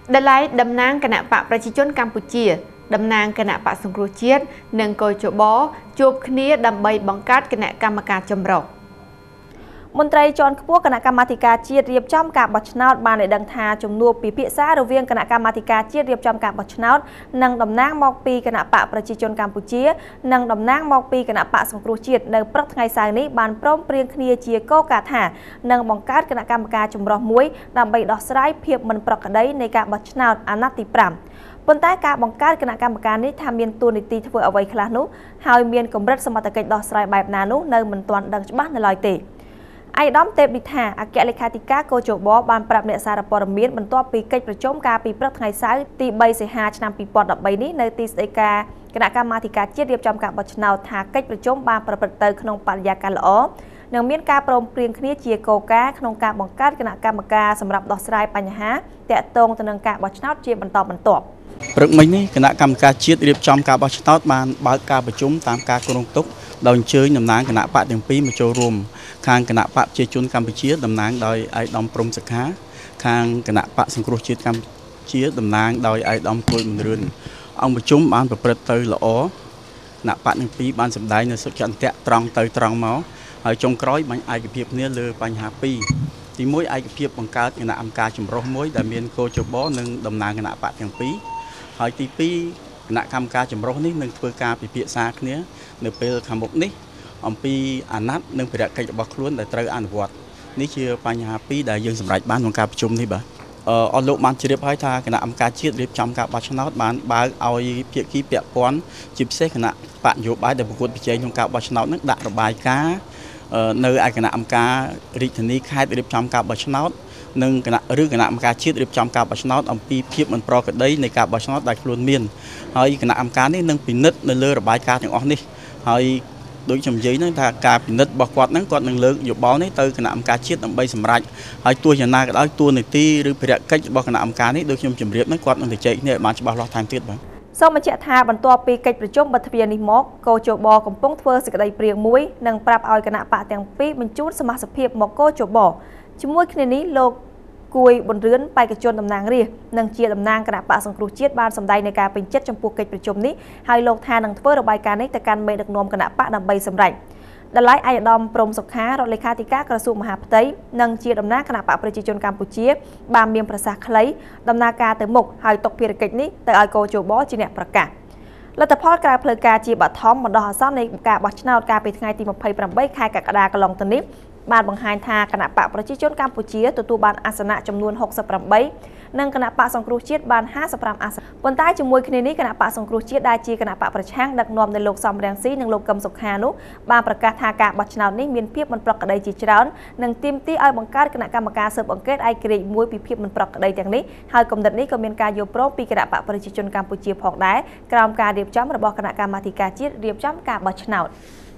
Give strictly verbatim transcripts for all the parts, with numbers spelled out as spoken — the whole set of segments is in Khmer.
Đợt lại đầm nang kẻ nạ bạប្រជាជនកម្ពុជាđầm nangគណៈបកសង្គ្រោះជាតិនិងកោជបជួបគ្នាដើម្បីបង្កើតគណៈកម្មការចម្រុះមន្ត្រីជាន់ខ្ពស់គណៈកម្មាធិការជាតិរៀបចំការបោះឆ្នោតបានឲ្យដឹងថាជំនួបពិភាក្សារវាងគណៈកម្មាធិការជាតិរៀបចំការបោះឆ្នោតនិងតំណាងមកពីគណៈបកប្រជាជនកម្ពុជានិងតំណាងមកពីគណៈបកសង្គ្រោះជាតិនៅព្រឹកថ្ងៃសៅរ៍នេះបានព្រមព្រៀងគ្នាជាកោកាថានឹងបង្កើតគណៈកម្មការចម្រុះមួយដើម្បីដោះស្រាយភាពមិនប្រក្រតីនៃការបោះឆ្នោតអាណត្តិទីប្រាំប៉ុន្តែការបង្កើតគណៈកម្មការនេះថាមានតួនាទីធ្វើអ្វីខ្លះនោះហើយមានកម្រិតសមត្ថកិច្ចដោះស្រាយបែបណានោះនៅមិនទាន់ដឹងច្បាស់នៅឡើយទេអាយដាមទេពឌីថាអគ្គលេខាធិការកោជបបានប្រាប់អ្នកសារព័ត៌មានបន្ទាប់ពីកិច្ចប្រជុំការពីព្រឹកថ្ងៃសៅរ៍ទីបីសីហាឆ្នាំពីរពាន់ដប់បីនេះនៅទីស្តីការគណៈកម្មាធិការជាតិរៀបចំការបោះឆ្នោតថាកិច្ចប្រជុំបានប្រព្រឹត្តទៅក្នុងបរិយាកាសល្អនិងមានការព្រមព្រៀងគ្នាជាគោលការណ៍ក្នុងការបង្កើតគណៈកម្មការសម្រាប់ដោះស្រាយបញ្ហាទាក់ទងទៅនឹងការបោះឆ្នោតជាបន្តបន្ទាប់ព្រឹកមិញនេះគណៈកម្មការជាតិរៀបចំការបោះឆ្នោតបានបើកការប្រជុំតាមការគ្រោងទុកដោយអញ្ជើញតំណាងគណៈបកទាំងពីរមកចូលរួមខាងគណៈបកប្រជាជនកម្ពុជាតំណាងដោយឯកឧត្តមព្រំសខាខាងគណៈបកសង្គ្រោះជាតិកម្ពុជាតំណាងដោយឯកឧត្តមគួយមនរឿនអង្គប្រជុំបានប្រព្រឹត្តទៅល្អគណៈបកទាំងពីរបានសម្ដែងនូវសុចន្ទៈត្រង់ទៅត្រង់មកហើយចុងក្រោយបាញ់ឯកភាពគ្នាលើបញ្ហាពីរទីមួយឯកភាពបង្កើតគណៈអង្គការចម្រុះមួយដែលមានកោជបនិងតំណាងគណៈបកទាំងពីរហើយទីពីរគណៈកម្មការចម្រុះនេះនឹងធ្វើការពិភាក្សាគ្នានៅពេលខាងមុខនេះអំពីអាណត្តិនិងភារកិច្ចរបស់ខ្លួនដែលត្រូវអនុវត្តនេះជាបញ្ហាពីរដែលយើងសម្រេចបានក្នុងការប្រជុំនេះបាទអស់លោកបានជ្រាបហើយថាគណៈអង្គការជាតិរៀបចំការបោះឆ្នោតបានបើកឲ្យភាគីពាក់ព័ន្ធជាពិសេសគណៈបកនយោបាយដែលប្រកួតប្រជែងក្នុងការបោះឆ្នោតនឹងដាក់របាយការណ៍នៅឯគណៈអង្គការរាជធានីខេត្តរៀបចំការបោះឆ្នោតនិងគណៈឬគណៈអង្គការជាតិរៀបចំការបោះឆ្នោតអំពីភាពមិនប្រក្រតីនៃការបោះឆ្នោតដែលខ្លួនមានហើយគណៈអង្គការនេះនឹងពិនិត្យនៅលើរបាយការណ៍ទាំងអស់នេះហើយដូចខ្ញុំនិយាយហ្នឹងថាការពិនិត្យរបស់គាត់ហ្នឹងគាត់នឹងលើកយោបល់នេះទៅគណៈអង្គការជាតិដើម្បីសម្រេចហើយទោះយ៉ាងណាក៏ដោយតួនាទីឬភារកិច្ចរបស់គណៈអង្គការនេះដូចខ្ញុំជម្រាបហ្នឹងគាត់នឹងទៅចែកគ្នាឲ្យបានច្បាស់លាស់ថែមទៀតបាទសូមបញ្ជាក់ថាបន្ទាប់ពីកិច្ចប្រជុំបទទ្វារនេះមកកោជបកំពុងធ្វើសេចក្តីព្រាងមួយនិងប្រាប់ឲ្យគណៈបកទាំងពីរបញ្ជូនសមាជិកភាពមកកោជបជាមួយគ្នានេះលោកគួយប៊ុនរឿនបេក្ខជនតំណាងរាស្ត្រនិងជាតំណាងគណៈបកសង្គ្រោះជាតិបានសម្ដែងនៃការពេញចិត្តចំពោះកិច្ចប្រជុំនេះហើយលោកថានឹងធ្វើរបាយការណ៍នេះទៅកាន់មេដឹកនាំគណៈបកដើម្បីសម្រេចដល់ឡែកឯកឧត្តមព្រំសុខារដ្ឋលេខាធិការក្រសួងមហាផ្ទៃនិងជាតំណាងគណៈបកប្រជាជនកម្ពុជាបានមានប្រសាសន៍ខ្លីដំណើរការទៅមុខហើយទុកភារកិច្ចនេះទៅឲ្យកោជបជាអ្នកប្រកាសលទ្ធផលក្រៅផ្លូវការជាបឋមបណ្ដោះអាសន្ននៃការបោះឆ្នោតកាលពីថ្ងៃទីម្ភៃប្រាំបីខែកក្កដាកន្លងទៅនេះបានបង្ហាញថាគណៈបកប្រជាជនកម្ពុជាទទួលបានអាសនៈចំនួនហុកសិបប្រាំបីនិងគណៈបកសង្គ្រោះជាតិបានហាសិបប្រាំអាសនៈប៉ុន្តែជាមួយគ្នានេះគណៈបកសង្គ្រោះជាតិដែលជាគណៈបកប្រឆាំងដឹកនាំដោយលោកសំរងស៊ីនិងលោកកឹមសុខានោះបានប្រកាសថាការបោះឆ្នោតនេះមានភាពមិនប្រក្រតីជាច្រើននិងទាមទារឲ្យបង្កើតគណៈកម្មការស៊ើបអង្កេតឯករាជ្យមួយពីភាពមិនប្រក្រតីទាំងនេះហើយគំនិតនេះក៏មានការយល់ព្រមពីគណៈបកប្រជាជនកម្ពុជាផងដែរក្រោមការរៀបចំរបស់គណៈកម្មាធិការជាតិរៀបចំការបោះឆ្នោត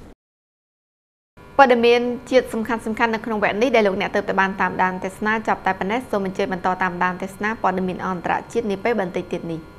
ព័ត៌មានជាតិសំខាន់សំខាន់នៅក្នុងវគ្គនេះដែលលោកអ្នកទើបតែបានតាមដានទស្សនាចាប់តែប៉ុណ្ណេះសូមអញ្ជើញបន្តតាមដានទស្សនាព័ត៌មានអន្តរជាតិនាពេលបន្តិចទៀតនេះ